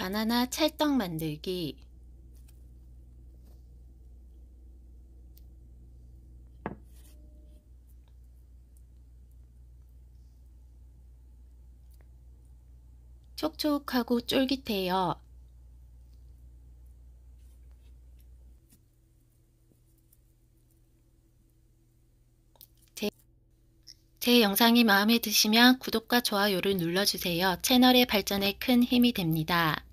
바나나 찰떡 만들기. 촉촉하고 쫄깃해요. 제 영상이 마음에 드시면 구독과 좋아요를 눌러주세요. 채널의 발전에 큰 힘이 됩니다.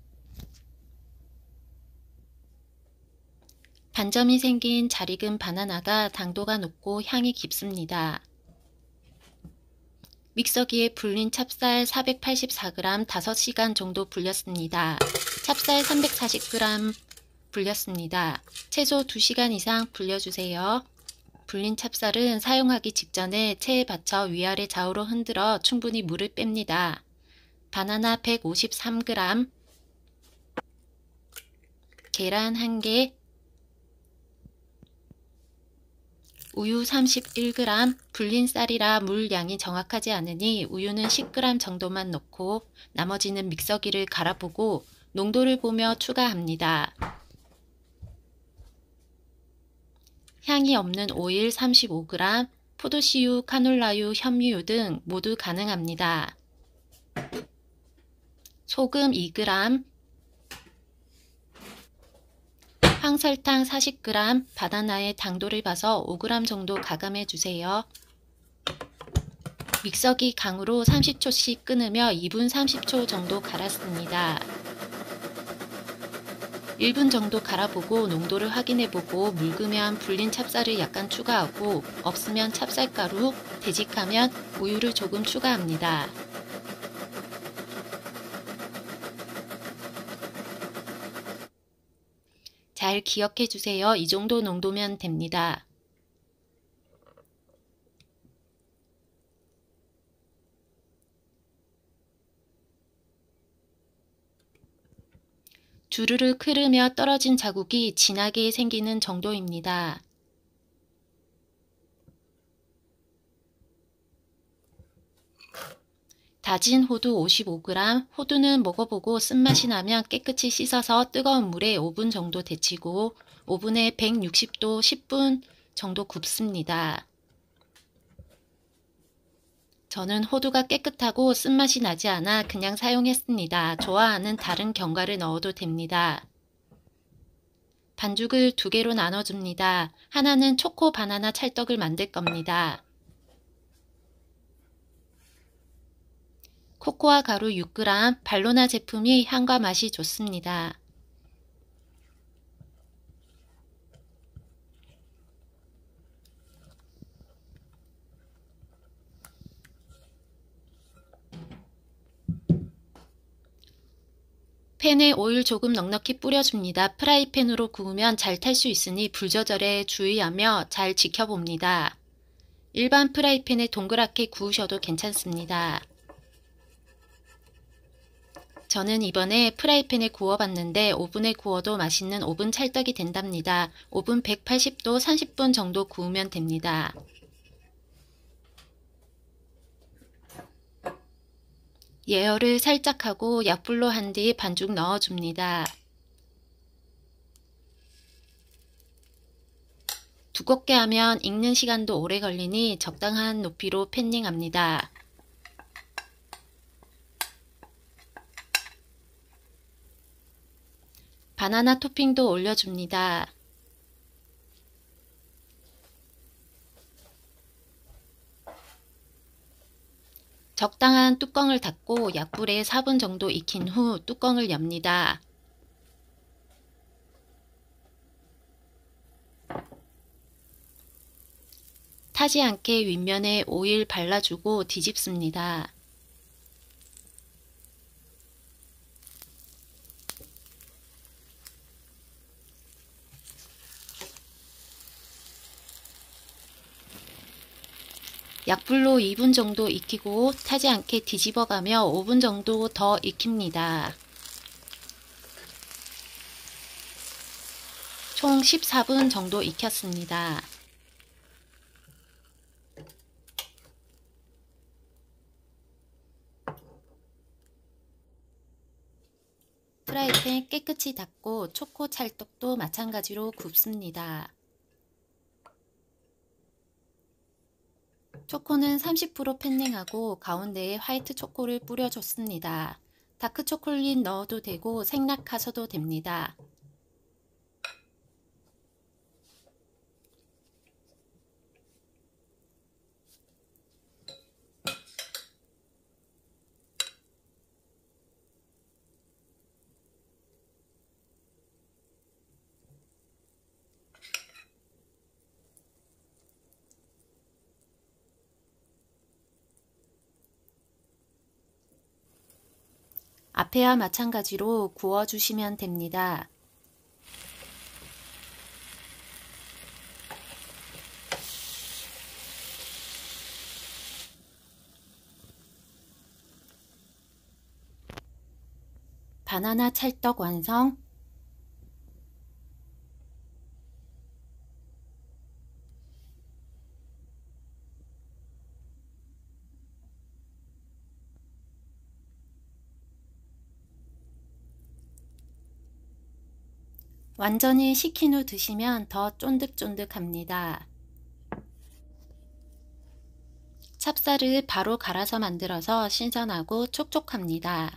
반점이 생긴 잘 익은 바나나가 당도가 높고 향이 깊습니다. 믹서기에 불린 찹쌀 484g 5시간 정도 불렸습니다. 찹쌀 340g 불렸습니다. 최소 2시간 이상 불려주세요. 불린 찹쌀은 사용하기 직전에 체에 받쳐 위아래 좌우로 흔들어 충분히 물을 뺍니다. 바나나 153g, 계란 1개, 우유 31g, 불린 쌀이라 물 양이 정확하지 않으니 우유는 10g 정도만 넣고 나머지는 믹서기를 갈아보고 농도를 보며 추가합니다. 향이 없는 오일 35g, 포도씨유, 카놀라유, 현미유 등 모두 가능합니다. 소금 2g, 황설탕 40g, 바나나의 당도를 봐서 5g 정도 가감해 주세요. 믹서기 강으로 30초씩 끓으며 2분 30초 정도 갈았습니다. 1분 정도 갈아보고 농도를 확인해보고 묽으면 불린 찹쌀을 약간 추가하고 없으면 찹쌀가루, 되직하면 우유를 조금 추가합니다. 잘 기억해 주세요. 이 정도 농도면 됩니다. 주르륵 흐르며 떨어진 자국이 진하게 생기는 정도입니다. 다진 호두 55g, 호두는 먹어보고 쓴맛이 나면 깨끗이 씻어서 뜨거운 물에 5분 정도 데치고 오븐에 160도 10분 정도 굽습니다. 저는 호두가 깨끗하고 쓴맛이 나지 않아 그냥 사용했습니다. 좋아하는 다른 견과를 넣어도 됩니다. 반죽을 2개로 나눠줍니다. 하나는 초코 바나나 찰떡을 만들 겁니다. 코코아 가루 6g, 발로나 제품이 향과 맛이 좋습니다. 팬에 오일 조금 넉넉히 뿌려줍니다. 프라이팬으로 구우면 잘 탈 수 있으니 불 조절에 주의하며 잘 지켜봅니다. 일반 프라이팬에 동그랗게 구우셔도 괜찮습니다. 저는 이번에 프라이팬에 구워봤는데 오븐에 구워도 맛있는 오븐 찰떡이 된답니다. 오븐 180도 30분 정도 구우면 됩니다. 예열을 살짝 하고 약불로 한 뒤 반죽 넣어줍니다. 두껍게 하면 익는 시간도 오래 걸리니 적당한 높이로 팬닝합니다. 바나나 토핑도 올려줍니다. 적당한 뚜껑을 닫고 약불에 4분 정도 익힌 후 뚜껑을 엽니다. 타지 않게 윗면에 오일 발라주고 뒤집습니다. 약불로 2분 정도 익히고 타지 않게 뒤집어가며 5분 정도 더 익힙니다. 총 14분 정도 익혔습니다. 프라이팬 깨끗이 닦고 초코 찰떡도 마찬가지로 굽습니다. 초코는 30% 팬닝하고 가운데에 화이트 초코를 뿌려줬습니다. 다크 초콜릿 넣어도 되고 생략하셔도 됩니다. 앞에와 마찬가지로 구워주시면 됩니다. 바나나 찰떡 완성! 완전히 식힌 후 드시면 더 쫀득쫀득합니다. 찹쌀을 바로 갈아서 만들어서 신선하고 촉촉합니다.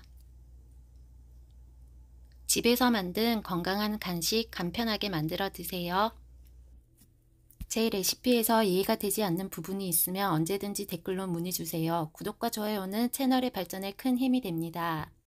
집에서 만든 건강한 간식 간편하게 만들어 드세요. 제 레시피에서 이해가 되지 않는 부분이 있으면 언제든지 댓글로 문의 주세요. 구독과 좋아요는 채널의 발전에 큰 힘이 됩니다.